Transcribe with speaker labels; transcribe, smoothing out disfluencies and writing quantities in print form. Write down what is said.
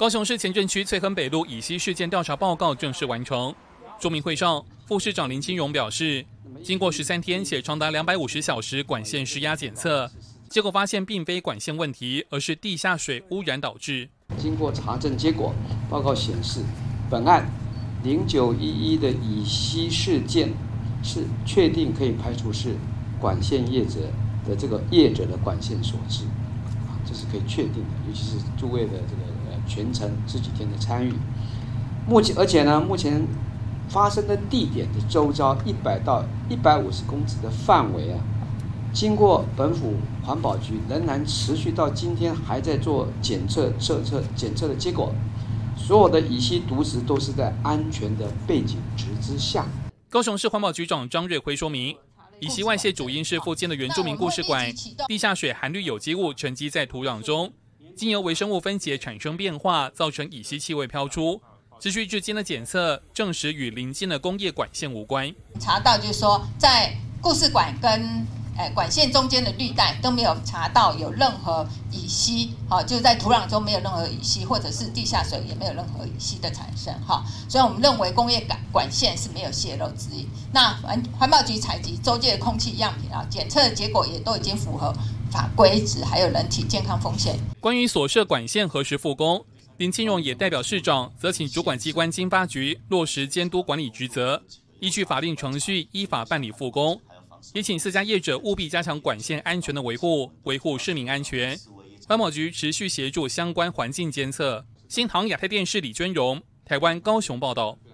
Speaker 1: 高雄市前镇区翠亨北路乙烯事件调查报告正式完成。说明会上，副市长林清荣表示，经过13天且长达250小时管线施压检测，结果发现并非管线问题，而是地下水污染导致。
Speaker 2: 经过查证结果，报告显示，本案0911的乙烯事件是确定可以排除是管线业者的管线所致，这是可以确定的，尤其是诸位的全程这几天的参与。目前发生的地点的周遭100到150公尺的范围经过本府环保局仍然持续到今天还在做检测的结果，所有的乙烯毒质都是在安全的背景值之下。
Speaker 1: 高雄市环保局长张瑞辉说明，乙烯外泄主因是附近的原住民故事馆地下水含氯有机物沉积在土壤中，经由微生物分解产生变化，造成乙烯气味飘出。持续至今的检测证实与邻近的工业管线无关。
Speaker 3: 查到就是说，在故事馆跟管线中间的绿带都没有查到有任何乙烯，就是在土壤中没有任何乙烯，或者是地下水也没有任何乙烯的产生，所以我们认为工业管线是没有泄漏之一。那环保局采集周界的空气样品检测的结果也都已经符合法规值，还有人体健康风险。
Speaker 1: 关于所涉管线何时复工，林清荣也代表市长，则请主管机关经发局落实监督管理职责，依据法定程序依法办理复工。也请4家业者务必加强管线安全的维护市民安全。环保局持续协助相关环境监测。新唐亚太电视李娟荣，台湾高雄报道。